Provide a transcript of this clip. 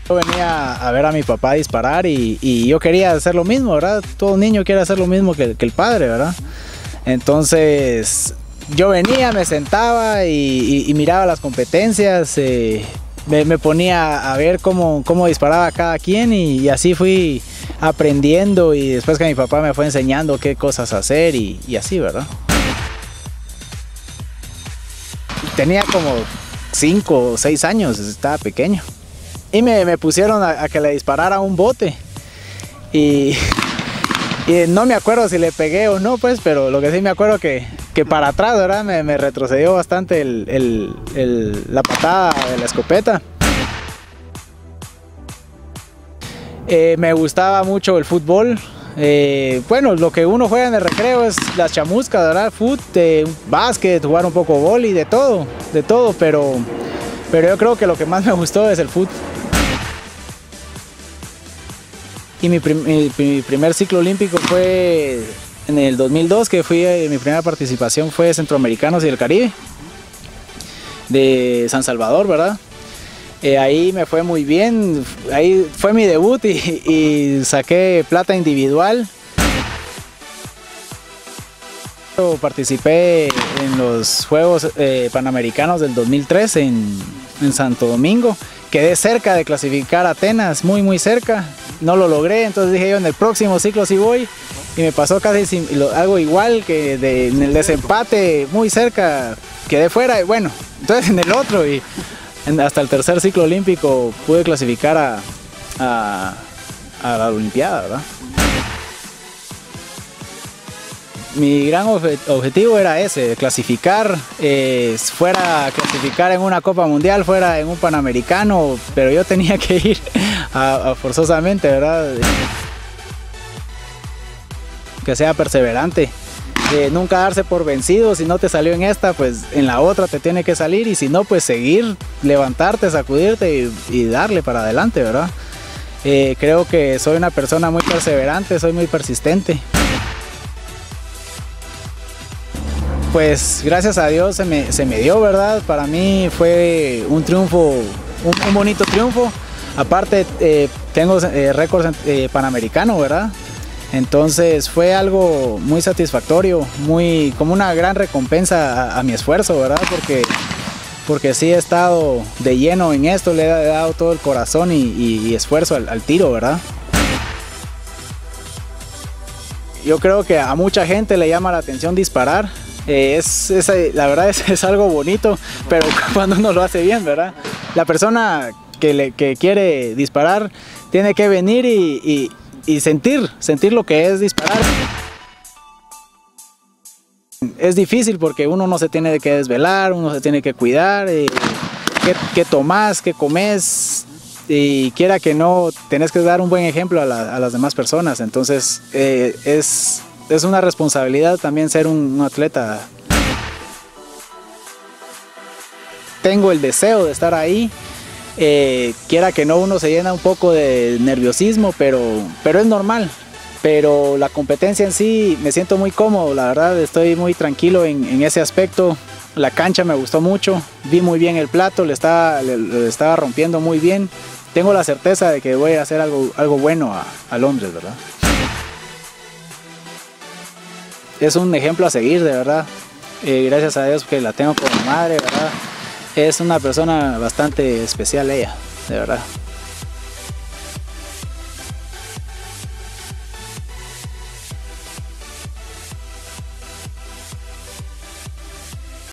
Yo venía a ver a mi papá disparar y yo quería hacer lo mismo, ¿verdad? Todo niño quiere hacer lo mismo que el padre, ¿verdad? Entonces yo venía, me sentaba y miraba las competencias, me ponía a ver cómo disparaba cada quien y así fui aprendiendo, y después que mi papá me fue enseñando qué cosas hacer y así, ¿verdad? Tenía como 5 o 6 años, estaba pequeño. Y me pusieron a que le disparara un bote. Y no me acuerdo si le pegué o no, pues, pero lo que sí me acuerdo que para atrás, ¿verdad? Me retrocedió bastante la patada de la escopeta. Me gustaba mucho el fútbol. Bueno, lo que uno juega en el recreo es las chamuscas, ¿verdad? Básquet, jugar un poco vóley, de todo, pero yo creo que lo que más me gustó es el fútbol. Y mi primer ciclo olímpico fue en el 2002, que mi primera participación fue Centroamericanos y el Caribe, de San Salvador, ¿verdad? Ahí me fue muy bien, ahí fue mi debut y saqué plata individual. Participé en los Juegos Panamericanos del 2003 en Santo Domingo. Quedé cerca de clasificar a Atenas, muy cerca. No lo logré, entonces dije yo, en el próximo ciclo sí voy. Y me pasó casi algo igual, que en el desempate muy cerca quedé fuera. Y bueno, entonces en el otro y hasta el tercer ciclo olímpico pude clasificar a la Olimpiada, ¿verdad? Mi gran objetivo era ese, clasificar, fuera clasificar en una Copa Mundial, fuera en un Panamericano, pero yo tenía que ir forzosamente, ¿verdad? Que sea perseverante, nunca darse por vencido. Si no te salió en esta, pues en la otra te tiene que salir, y si no, pues seguir, levantarte, sacudirte y darle para adelante, ¿verdad? Creo que soy una persona muy perseverante, soy muy persistente. Pues gracias a Dios se me dio, ¿verdad? Para mí fue un triunfo, un bonito triunfo. Aparte tengo récord panamericano, ¿verdad? Entonces fue algo muy satisfactorio, como una gran recompensa a mi esfuerzo, ¿verdad? Porque sí he estado de lleno en esto, le he dado todo el corazón y esfuerzo al tiro, ¿verdad? Yo creo que a mucha gente le llama la atención disparar. La verdad es algo bonito, pero cuando uno lo hace bien, ¿verdad? La persona que quiere disparar tiene que venir y sentir lo que es disparar. Es difícil porque uno no se tiene que desvelar, uno se tiene que cuidar, qué tomás, qué comes, y quiera que no, tenés que dar un buen ejemplo a las demás personas. Entonces es una responsabilidad también ser un atleta. Tengo el deseo de estar ahí, quiera que no, uno se llena un poco de nerviosismo, pero es normal. Pero la competencia en sí, me siento muy cómodo, la verdad, estoy muy tranquilo en ese aspecto. La cancha me gustó mucho, vi muy bien el plato, le estaba rompiendo muy bien. Tengo la certeza de que voy a hacer algo bueno a Londres, ¿verdad? Es un ejemplo a seguir, de verdad. Gracias a Dios que la tengo como madre, ¿verdad? Es una persona bastante especial ella, de verdad.